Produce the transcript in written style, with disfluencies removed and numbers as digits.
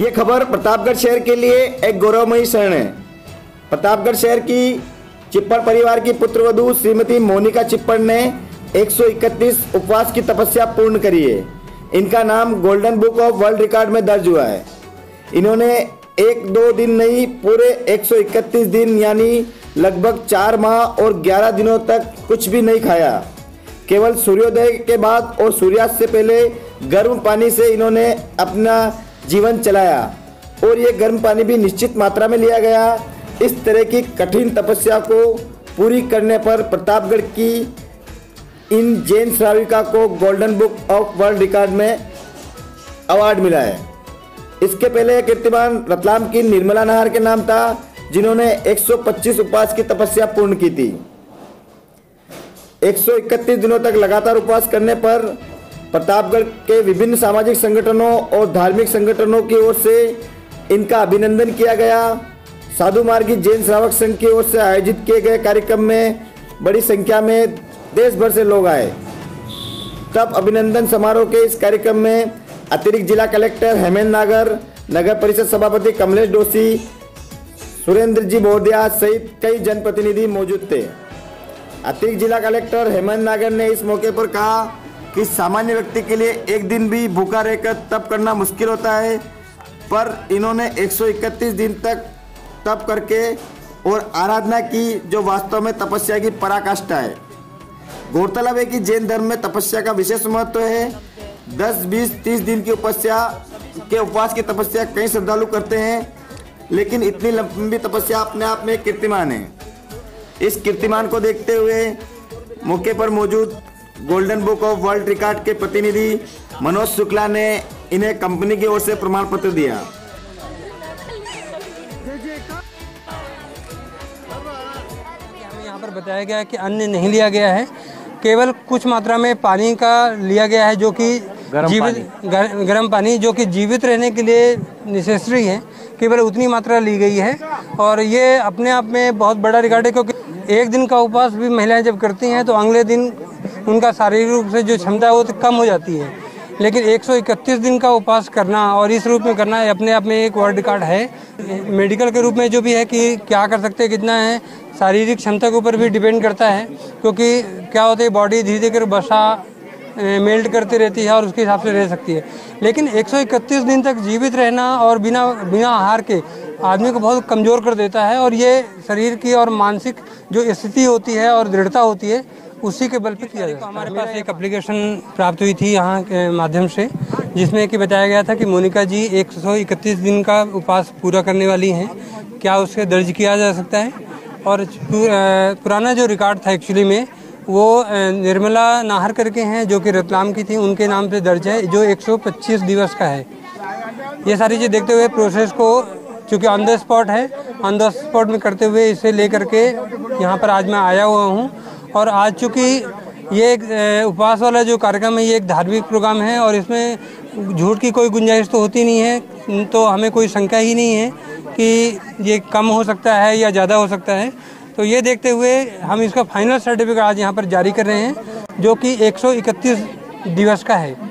ये खबर प्रतापगढ़ शहर के लिए एक गौरवमयी क्षण है। प्रतापगढ़ शहर की चिप्पड़ परिवार की पुत्रवधू श्रीमती मोनिका चिप्पड़ ने 131 उपवास की तपस्या पूर्ण करी है। इनका नाम golden book of world record में दर्ज हुआ है। इन्होंने 1-2 दिन नहीं, पूरे 131 दिन यानी लगभग 4 माह और 11 दिनों तक कुछ भी नहीं खाया। केवल सूर्योदय के बाद और सूर्यास्त से पहले गर्म पानी से इन्होंने अपना जीवन चलाया और ये गर्म पानी भी निश्चित मात्रा में लिया गया। इस तरह की कठिन तपस्या को पूरी करने पर प्रतापगढ़ की इन जैन श्राविका को golden book of world record में अवार्ड मिला है। इसके पहले कीर्तिमान रतलाम की निर्मला नाहर के नाम था, जिन्होंने 125 उपवास की तपस्या पूर्ण की थी। 131 दिनों तक लगातार उपवास करने पर प्रतापगढ़ के विभिन्न सामाजिक संगठनों और धार्मिक संगठनों की ओर से इनका अभिनंदन किया गया। साधु मार्गी जैन श्रावक संघ की ओर से आयोजित किए गए कार्यक्रम में बड़ी संख्या में देश भर से लोग आए। तब अभिनंदन समारोह के इस कार्यक्रम में अतिरिक्त जिला कलेक्टर हेमेंद्र नागर, नगर परिषद सभापति कमलेश डोसी, सुरेंद्र जी बोधिया सहित कई जनप्रतिनिधि मौजूद थे। अतिरिक्त जिला कलेक्टर हेमेंद्र नागर ने इस मौके पर कहा कि सामान्य व्यक्ति के लिए एक दिन भी भूखा रहकर तप करना मुश्किल होता है, पर इन्होंने 131 दिन तक तप करके और आराधना की, जो वास्तव में तपस्या की पराकाष्ठा है। गौरतलब है कि जैन धर्म में तपस्या का विशेष महत्व है। 10, 20, 30 दिन की उपवास की तपस्या कई श्रद्धालु करते हैं, लेकिन इतनी लंबी तपस्या अपने आप में कीर्तिमान है। इस कीर्तिमान को देखते हुए मौके पर मौजूद golden book of world record के प्रतिनिधि मनोज शुक्ला ने इन्हें कंपनी की ओर से प्रमाण पत्र दिया। यहाँ पर बताया गया है कि अन्न नहीं लिया गया है, केवल कुछ मात्रा में पानी का लिया गया है, जो कि गर्म पानी जो कि जीवित रहने के लिए नेसेसरी है, केवल उतनी मात्रा ली गई है। और ये अपने आप में बहुत बड़ा रिकॉर्ड है, क्योंकि एक दिन का उपवास भी महिलाएं जब करती हैं तो अगले दिन उनका शारीरिक रूप से जो क्षमता है वो तो कम हो जाती है, लेकिन 131 दिन का उपवास करना और इस रूप में करना अपने आप में एक वर्ल्ड रिकॉर्ड है। मेडिकल के रूप में जो भी है कि क्या कर सकते हैं, कितना है, शारीरिक क्षमता के ऊपर भी डिपेंड करता है, क्योंकि क्या होता है बॉडी धीरे धीरे बसा मेल्ट करती रहती है और उसके हिसाब से रह सकती है। लेकिन 131 दिन तक जीवित रहना और बिना आहार के आदमी को बहुत कमज़ोर कर देता है, और ये शरीर की और मानसिक जो स्थिति होती है और दृढ़ता होती है उसी के बल पे किया जाता है। हमारे पास एक एप्लीकेशन प्राप्त हुई थी यहाँ के माध्यम से, जिसमें कि बताया गया था कि मोनिका जी 131 दिन का उपवास पूरा करने वाली हैं। क्या उससे दर्ज किया जा सकता है? और पुराना जो रिकॉर्ड था एक्चुअली में वो निर्मला नाहर करके हैं, जो कि रतलाम की थी, उनके नाम पे दर्ज है, जो 125 दिवस का है। ये सारी चीज़ देखते हुए प्रोसेस को, चूँकि ऑन द स्पॉट है, ऑन द स्पॉट में करते हुए इसे ले करके यहाँ पर आज मैं आया हुआ हूँ। और आज चूँकि ये एक उपवास वाला जो कार्यक्रम है ये एक धार्मिक प्रोग्राम है और इसमें झूठ की कोई गुंजाइश तो होती नहीं है, तो हमें कोई शंका ही नहीं है कि ये कम हो सकता है या ज़्यादा हो सकता है। तो ये देखते हुए हम इसका फाइनल सर्टिफिकेट आज यहाँ पर जारी कर रहे हैं, जो कि 131 दिवस का है।